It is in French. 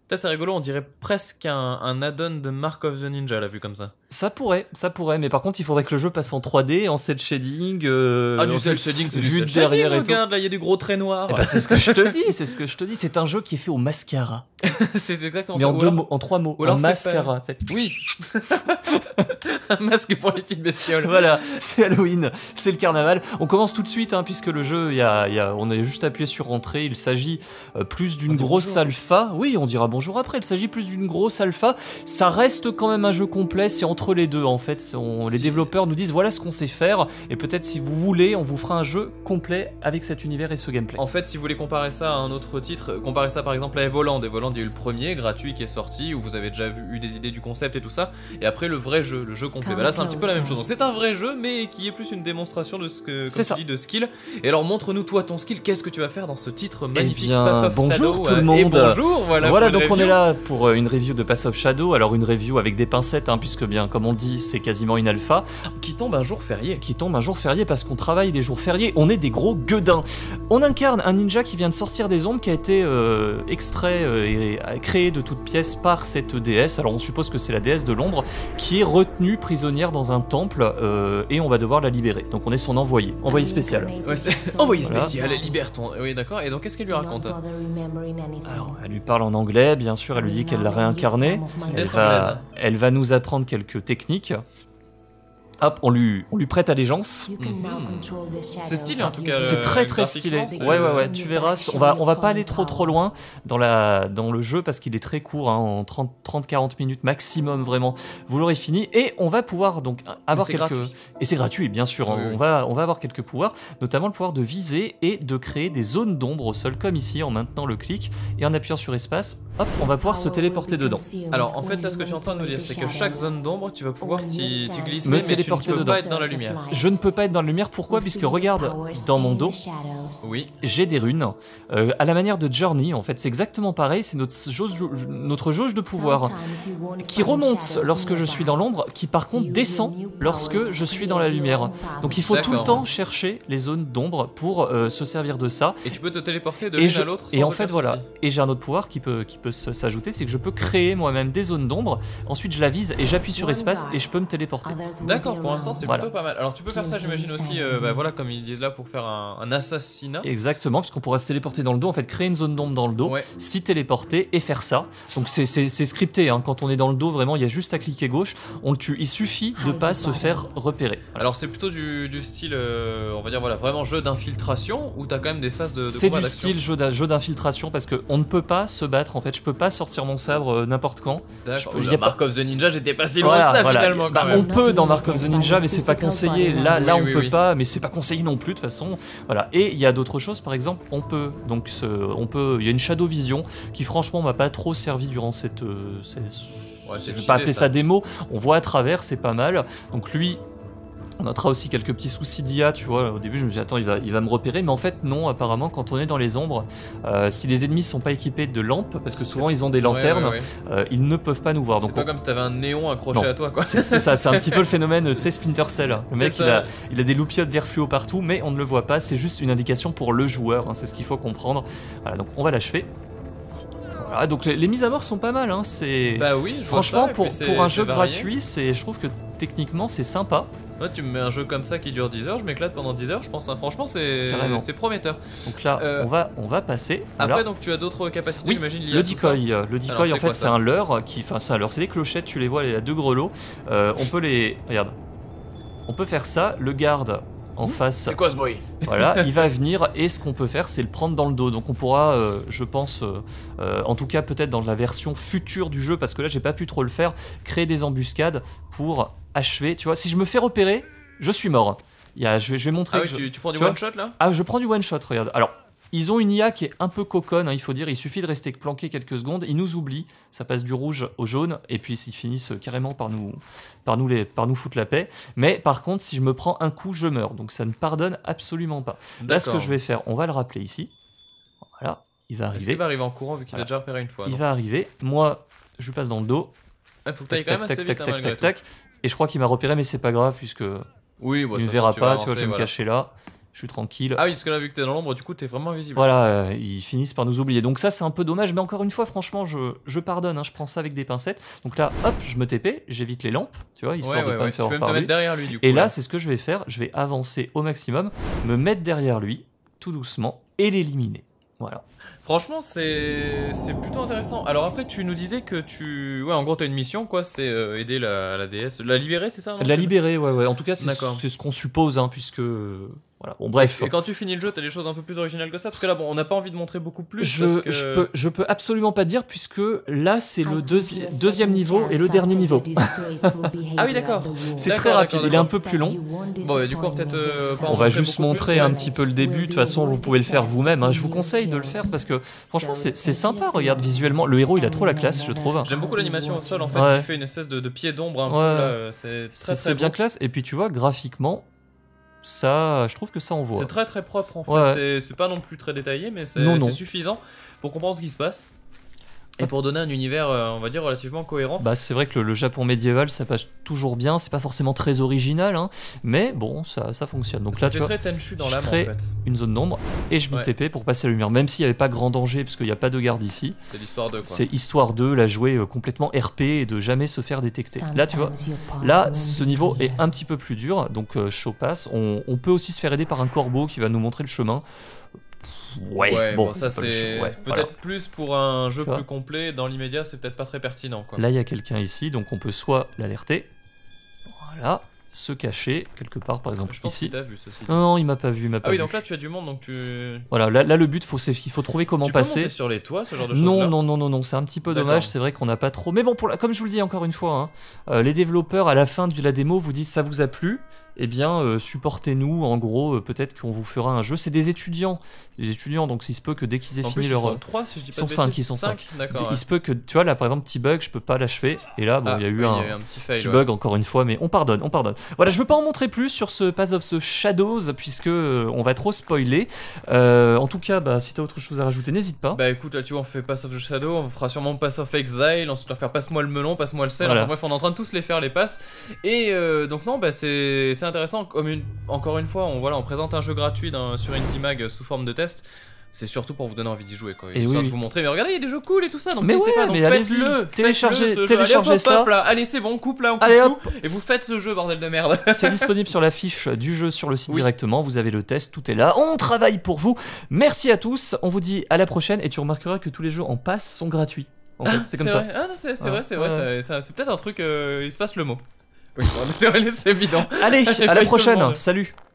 C'est rigolo, on dirait presque un add-on de Mark of the Ninja, là, vu comme ça. Ça pourrait, mais par contre il faudrait que le jeu passe en 3D, en cel shading. Du cel shading, c'est vu du de cel shading, derrière et tout. regarde, là, il y a des gros traits noirs. Eh ben, c'est ce que je te dis, c'est un jeu qui est fait au mascara. C'est exactement Mais ça. en 3 mots, ou alors en mascara. Oui. Un masque pour les petites bestioles. Voilà, c'est Halloween, c'est le carnaval. On commence tout de suite, hein, puisque le jeu, on a juste appuyé sur entrée. Il s'agit plus d'une grosse alpha. Oui, on dira bonjour après. Il s'agit plus d'une grosse alpha. Ça reste quand même un jeu complet. C'est entre les deux, en fait. Les développeurs nous disent voilà ce qu'on sait faire. Et peut-être si vous voulez, on vous fera un jeu complet avec cet univers et ce gameplay. En fait, si vous voulez comparer ça à un autre titre, comparez ça par exemple à Evoland. Evoland, il y a eu le premier gratuit qui est sorti, où vous avez déjà eu des idées du concept et tout ça. Et après, le vrai jeu, le jeu complet. Bah là, c'est un petit peu la même chose. Donc c'est un vrai jeu, mais qui est plus une démonstration de ce que, comme tu dis, de skill. Et alors, montre-nous toi ton skill. Qu'est-ce que tu vas faire dans ce titre magnifique? Eh bien, Path of bonjour Shadow, tout le monde. Et bonjour, voilà donc on est là pour une review de Path of Shadow. Alors une review avec des pincettes, hein, puisque bien, comme on dit, c'est quasiment une alpha. Qui tombe un jour férié. Qui tombe un jour férié parce qu'on travaille les jours fériés. On est des gros gueudins. On incarne un ninja qui vient de sortir des ombres, qui a été extrait et créé de toutes pièces par cette déesse. Alors on suppose que c'est la déesse de l'ombre qui est retenue prisonnière dans un temple et on va devoir la libérer. Donc on est son envoyé spécial. Ouais, c'est envoyé spécial, libère ton... Oui d'accord, et donc qu'est-ce qu'elle lui raconte? Alors elle lui parle en anglais, bien sûr, elle lui dit qu'elle l'a réincarné. Elle va nous apprendre quelques techniques. Hop, on lui prête allégeance. C'est stylé en tout cas. C'est très stylé. Ouais, tu verras. On va pas aller trop loin dans le jeu parce qu'il est très court, hein, en 30-40 minutes maximum vraiment. Vous l'aurez fini et on va pouvoir donc avoir quelques... Gratuit. Et c'est gratuit, bien sûr. Oui, hein. oui. On va avoir quelques pouvoirs, notamment le pouvoir de viser et de créer des zones d'ombre au sol, comme ici, en maintenant le clic et en appuyant sur espace. Hop, on va pouvoir se téléporter dedans. Alors en fait là ce que tu es en train de nous dire c'est que chaque zone d'ombre tu vas pouvoir t'y glisser, Me mais tu ne téléporter peux dedans. pas être dans la lumière. Je ne peux pas être dans la lumière, pourquoi? Puisque regarde, dans mon dos, Oui. j'ai des runes, à la manière de Journey, en fait c'est exactement pareil, c'est notre jauge de pouvoir qui remonte lorsque je suis dans l'ombre, qui par contre descend lorsque je suis dans la lumière. Donc il faut tout le temps chercher les zones d'ombre pour se servir de ça. Et tu peux te téléporter de l'une à l'autre sans Et en aucun fait souci. voilà, et j'ai un autre pouvoir qui peut s'ajouter, c'est que je peux créer moi-même des zones d'ombre, ensuite je la vise et j'appuie sur espace et je peux me téléporter. D'accord, pour l'instant c'est Voilà. plutôt pas mal. Alors tu peux faire ça j'imagine aussi, voilà comme ils disent là pour faire un assassinat. Exactement, puisqu'on pourra se téléporter dans le dos, en fait créer une zone d'ombre dans le dos, Ouais. s'y téléporter et faire ça. Donc c'est scripté, hein. Quand on est dans le dos, vraiment il y a juste à cliquer gauche, on le tue. Il suffit de pas se faire repérer. Alors c'est plutôt du style, on va dire voilà, vraiment jeu d'infiltration ou t'as quand même des phases de C'est combat du d'action. style jeu d'infiltration parce qu'on ne peut pas se battre, en fait je peux pas sortir mon sabre n'importe quand. D'accord. Il y a Mark of the Ninja j'étais pas si loin de ça finalement Bah, quand même. on peut dans Mark of the Ninja mais c'est pas conseillé. Là Oui, on oui, peut oui. pas, mais c'est pas conseillé non plus de toute façon. Voilà. Et il y a d'autres choses, par exemple, il y a une Shadow Vision qui franchement m'a pas trop servi durant cette je vais pas appeler ça démo. On voit à travers, c'est pas mal. Donc lui, on notera aussi quelques petits soucis d'IA, tu vois. Au début, je me suis dit, attends, il va me repérer. Mais en fait, non, apparemment, quand on est dans les ombres, si les ennemis sont pas équipés de lampes, parce que souvent ils ont des lanternes, ils ne peuvent pas nous voir. C'est Donc pas comme si t'avais un néon accroché à toi, quoi. c'est ça, c'est un petit peu le phénomène, tu sais, Splinter Cell. Le mec, ça. il a des loupiottes vert fluo partout, mais on ne le voit pas. C'est juste une indication pour le joueur, hein, c'est ce qu'il faut comprendre. Voilà, donc on va l'achever. Voilà, donc les mises à mort sont pas mal, hein. Bah oui, je vois franchement, ça, et pour puis un jeu c'est varié. gratuit, je trouve que techniquement c'est sympa. Ouais, tu me mets un jeu comme ça qui dure 10 heures, je m'éclate pendant 10 heures, je pense. Hein. Franchement, c'est prometteur. Donc là, on va passer. Après, voilà. donc tu as d'autres capacités, Oui, j'imagine. le decoy. Le decoy, Alors, en fait, c'est un leurre c'est des clochettes, tu les vois, il y a deux grelots. On peut regarde. On peut faire ça, le garde en face. C'est quoi ce bruit? Voilà, il va venir et ce qu'on peut faire, c'est le prendre dans le dos. Donc on pourra, je pense, en tout cas peut-être dans la version future du jeu, parce que là j'ai pas pu trop le faire, créer des embuscades pour achever. Tu vois, si je me fais repérer, je suis mort. Je vais montrer. Ah oui, tu prends du vois one shot là? Ah, je prends du one shot, regarde. Alors, ils ont une IA qui est un peu coconne, hein, il faut dire. Il suffit de rester planqué quelques secondes. Ils nous oublient, ça passe du rouge au jaune, et puis ils finissent carrément par nous foutre la paix. Mais par contre, si je me prends un coup, je meurs. Donc ça ne pardonne absolument pas. Là, ce que je vais faire, on va le rappeler ici. Voilà, il va arriver. Est-ce qu'il va arriver en courant vu qu'il a déjà repéré une fois? Il va arriver. Moi, je lui passe dans le dos. Il faut que t'ailles quand même assez vite, malgré tout. Et je crois qu'il m'a repéré, mais c'est pas grave puisque oui, il ne verra pas. Tu vois, je vais me cacher là. je suis tranquille. Ah oui, parce que là, vu que t'es dans l'ombre, du coup, t'es vraiment invisible. Voilà, ils finissent par nous oublier. Donc ça, c'est un peu dommage, mais encore une fois, franchement, je pardonne, hein, je prends ça avec des pincettes. Donc là, hop, je me TP, j'évite les lampes, tu vois, histoire de pas me faire tu peux par te lui. mettre derrière lui, du coup. Et là, c'est ce que je vais faire, je vais avancer au maximum, me mettre derrière lui, tout doucement, et l'éliminer. Voilà. Franchement, c'est plutôt intéressant. Alors après, tu nous disais que tu... Ouais, en gros, t'as une mission, quoi, c'est aider la déesse. La libérer, c'est ça, non? La libérer, ouais. En tout cas, c'est ce qu'on suppose, hein, puisque... Voilà, bon, bref. Et quand tu finis le jeu, t'as des choses un peu plus originales que ça? Parce que là, bon, on n'a pas envie de montrer beaucoup plus. Je peux absolument pas dire, puisque là, c'est le deuxième niveau et le dernier niveau. Ah oui, d'accord. C'est très rapide, il est un peu plus long. Bon, du coup, peut-être on va juste montrer un petit peu le début. De toute façon, vous pouvez le faire vous-même, hein. Je vous conseille de le faire parce que, franchement, c'est sympa. Regarde, visuellement, le héros, il a trop la classe, je trouve. J'aime beaucoup l'animation au sol, en fait, qui fait une espèce de pied d'ombre un peu, là. C'est bien classe. Et puis, tu vois, graphiquement... Ça, je trouve que ça on voit. C'est très très propre en fait, c'est pas non plus très détaillé, mais c'est suffisant pour comprendre ce qui se passe. Et pour donner un univers, on va dire, relativement cohérent. Bah, c'est vrai que le Japon médiéval, ça passe toujours bien, c'est pas forcément très original, hein, mais bon, ça fonctionne. Donc là, tu vois, très Tenchu dans l'âme, en crée fait. une zone d'ombre et je m'y TP pour passer la lumière, même s'il n'y avait pas grand danger, parce qu'il n'y a pas de garde ici. C'est l'histoire 2, quoi. C'est histoire 2, la jouer complètement RP et de jamais se faire détecter. Là, tu vois, là, ce niveau est un petit peu plus dur, donc show pass. On peut aussi se faire aider par un corbeau qui va nous montrer le chemin. Ouais, bon, ça c'est peut-être plus pour un jeu plus complet. Dans l'immédiat, c'est peut-être pas très pertinent, quoi. Là, il y a quelqu'un ici, donc on peut soit l'alerter, voilà, se cacher quelque part, par exemple je pense ici. qu'il t'a vu, ceci. Non, il m'a pas vu, Ah oui, donc là tu as du monde, donc tu... Voilà, là le but, il faut trouver comment passer. Tu peux monter sur les toits, ce genre de choses-là? Non, c'est un petit peu dommage, c'est vrai qu'on n'a pas trop... Mais bon, comme je vous le dis encore une fois, hein, les développeurs, à la fin de la démo, vous disent ça vous a plu, eh bien, supportez-nous, en gros, peut-être qu'on vous fera un jeu. C'est des étudiants, donc il se peut que dès qu'ils aient fini leur... Ils sont 3, si je dis pas de bêtises. Ils sont 5. D'accord. Il se peut que, tu vois, là, par exemple, petit bug, je peux pas l'achever, et là, bon, il y a eu un petit bug, encore une fois, mais on pardonne. Voilà, je veux pas en montrer plus sur ce Path of the Shadows, puisque on va trop spoiler. En tout cas, bah, si t'as autre chose à rajouter, n'hésite pas. Bah écoute, là, tu vois, on fait Path of the Shadow, on fera sûrement Path of Exile, ensuite on va faire Passe-moi le melon, Passe-moi le sel, enfin bref, on est en train de tous les faire, les passes. Et donc non, bah c'est intéressant, encore une fois, on présente un jeu gratuit sur Intimag sous forme de test. C'est surtout pour vous donner envie d'y jouer, quoi. Et de vous montrer, mais regardez, il y a des jeux cool et tout ça, donc n'hésitez pas, donc faites-le, téléchargez ça. Là. Allez, c'est bon, coupe là, on coupe tout, et vous faites ce jeu, bordel de merde. C'est disponible sur la fiche du jeu sur le site directement, vous avez le test, tout est là, on travaille pour vous. Merci à tous, on vous dit à la prochaine, et tu remarqueras que tous les jeux en passe sont gratuits. En fait, c'est comme ça. Ah non, c'est vrai, c'est peut-être un truc, il se passe le mot. Oui, c'est évident. Allez, à la prochaine, salut.